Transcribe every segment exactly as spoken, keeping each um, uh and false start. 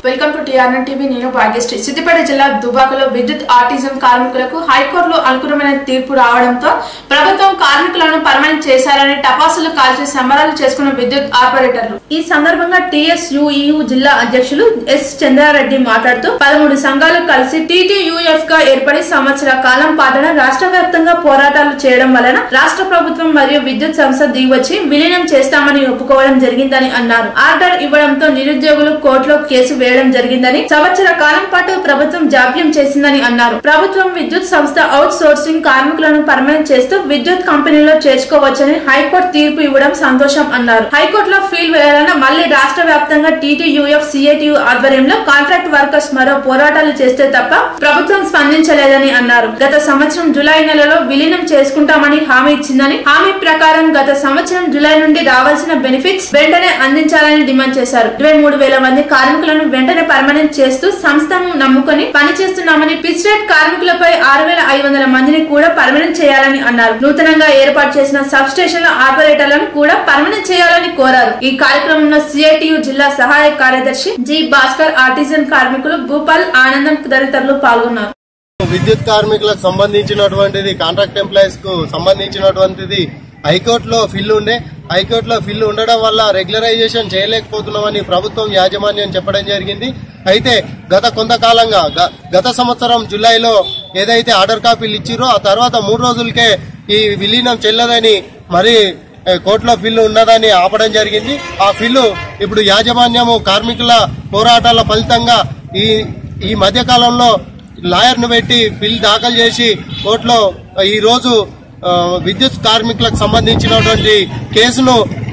Welcome to TRN TV. నేను భాగ్యశ్రీ. సిద్దిపేట జిల్లా దుబాకలో విద్యుత్ ఆర్టిజం కార్మికులకు హైకోర్టులో అనుకూలమైన తీర్పు రావడంతో ప్రభుత్వం కార్మికులను పర్మనెంట్ చేశారని టపాసులు కాల్చి సంబరాలు చేసుకున్న విద్యుత్ ఆపరేటర్లు. ఈ సందర్భంగా టీఎస్యూఈయు జిల్లా అధ్యక్షులు ఎస్ చంద్రారెడ్డి మాట్లాడుతూ పదమూడు సంఘాలు కలిసి టీటీయూఎఫ్ గా ఏర్పడి సంవత్సర కాలం పాటన రాష్ట్ర వ్యాప్తంగా పోరాటాలు చేయడం వలన రాష్ట్ర ప్రభుత్వం మరియు విద్యుత్ సంస్థ దిగివచ్చి విలీనం చేస్తామని ఒప్పుకోవడం జరిగిందని అన్నారు. ఆర్డర్ ఇవ్వడంతో నిరుద్యోగులు కోర్టులో కేసు వేయడం జరిగిందని, సంవత్సర కాలం పాటు ప్రభుత్వం జాప్యం చేసిందని అన్నారు. ప్రభుత్వం విద్యుత్ సంస్థ అవుట్ సోర్సింగ్ కార్మికులను పర్మనెంట్ చేస్తూ విద్యుత్ కంపెనీలో చేర్చుకోవచ్చని హైకోర్టు తీర్పు ఇవ్వడం సంతోషం అన్నారు. హైకోర్టులో ఫీల్ వేయాలన్న మళ్లీ రాష్ట్ర వ్యాప్తంగా టీటీయూఎఫ్ సిఐటియు ఆధ్వర్యంలో కాంట్రాక్ట్ వర్కర్స్ మరో పోరాటాలు చేస్తే తప్ప ప్రభుత్వం స్పందించలేదని అన్నారు. గత సంవత్సరం జులై నెలలో విలీనం చేసుకుంటామని హామీ ఇచ్చిందని, హామీ ప్రకారం గత సంవత్సరం జులై నుండి రావాల్సిన బెనిఫిట్స్ వెంటనే అందించాలని డిమాండ్ చేశారు. ఇరవై మూడు వేల మంది కార్మికులను వెంటనే పర్మనెంట్ చేస్తూ సంస్థను నమ్ముకొని పనిచేస్తున్నామని, పిచ్ రేట్ కార్మికులపై ఆరు వేల ఐదు వందల మందిని కూడా పర్మనెంట్ చేయాలని అన్నారు. నూతనంగా ఏర్పాటు చేసిన సబ్ స్టేషన్ల ఆపరేటర్లను కూడా పర్మనెంట్ చేయాలని కోరారు. ఈ కార్యక్రమంలో సిఐటియు జిల్లా సహాయ కార్యదర్శి జి భాస్కర్, ఆర్టిజన్ కార్మికులు భూపాల్, ఆనందం తదితరులు పాల్గొన్నారు. విద్యుత్ కార్మికులకు సంబంధించినటువంటిది, కాంట్రాక్ట్ ఎంప్లాయీస్ కు సంబంధించినటువంటిది హైకోర్టులో ఫిల్ ఉండే హైకోర్టులో ఫిల్ ఉండడం వల్ల రెగ్యులరైజేషన్ చేయలేకపోతున్నామని ప్రభుత్వం యాజమాన్యం చెప్పడం జరిగింది. అయితే గత కొంతకాలంగా గత సంవత్సరం జూలైలో ఏదైతే ఆర్డర్ కాపీలు ఇచ్చిరో ఆ తర్వాత మూడు రోజులకే ఈ విలీనం చెల్లదని మరి కోర్టులో ఫిల్లు ఉన్నదని ఆపడం జరిగింది. ఆ ఫిల్లు ఇప్పుడు యాజమాన్యము కార్మికుల పోరాటాల ఫలితంగా ఈ ఈ మధ్య కాలంలో లాయర్ ను పెట్టి బిల్ దాఖలు చేసి కోర్టులో ఈ రోజు విద్యుత్ కార్మికులకు సంబంధించినటువంటి కేసును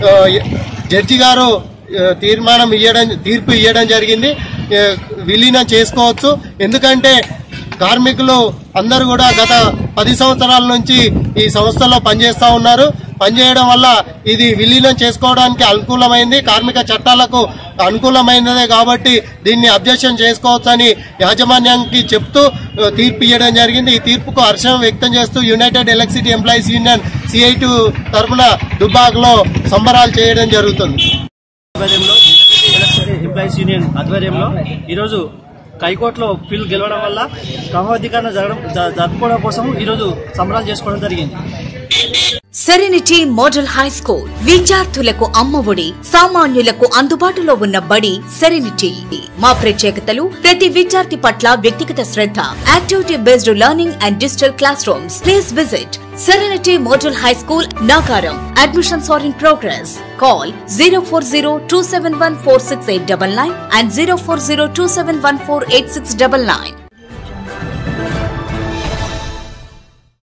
జడ్జి గారు తీర్మానం ఇవ్వడం తీర్పు ఇవ్వడం జరిగింది. విలీనం చేసుకోవచ్చు. ఎందుకంటే కార్మికులు అందరూ కూడా గత పది సంవత్సరాల నుంచి ఈ సంస్థలో పనిచేస్తా ఉన్నారు. పనిచేయడం వల్ల ఇది విలీనం చేసుకోవడానికి అనుకూలమైంది, కార్మిక చట్టాలకు అనుకూలమైనదే కాబట్టి దీన్ని అబ్జెక్షన్ చేసుకోవచ్చని యాజమాన్యానికి చెప్తూ తీర్పు ఇవ్వడం జరిగింది. ఈ తీర్పుకు హర్షం వ్యక్తం చేస్తూ united electricity employees union CIT తరఫున దుబాక్ లో సంబరాలు చేయడం జరుగుతుంది. ఎంప్లాయీస్ యూనియన్ ఆధ్వర్యంలో ఈరోజు హైకోర్టులో ఫిల్ గెలవడం వల్ల క్రమబద్ధీకరణ జరగడం జరుపుకోవడం కోసం ఈరోజు సంబరాలు చేసుకోవడం జరిగింది. సెరెనిటీ మోడల్ హై స్కూల్ విద్యార్థులకు అమ్మఒడి, సామాన్యులకు అందుబాటులో ఉన్న బడి సెరెనిటీ. మా ప్రత్యేకతలు ప్రతి విద్యార్థి పట్ల వ్యక్తిగత శ్రద్ధ, activity based learning and digital classrooms. Please visit Serenity Model High School, Nagaram. Admissions are in progress. Call zero four zero two seven one four six eight nine nine and zero four zero two seven one four eight six nine nine.